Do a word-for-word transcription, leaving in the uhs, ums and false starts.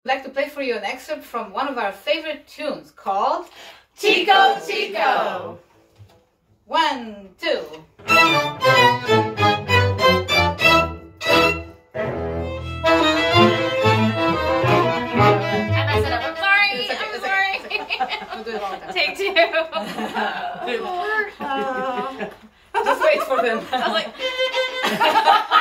like to play for you an excerpt from one of our favorite tunes called Chico Chico. One, two. Take two. Just wait for them. I was like...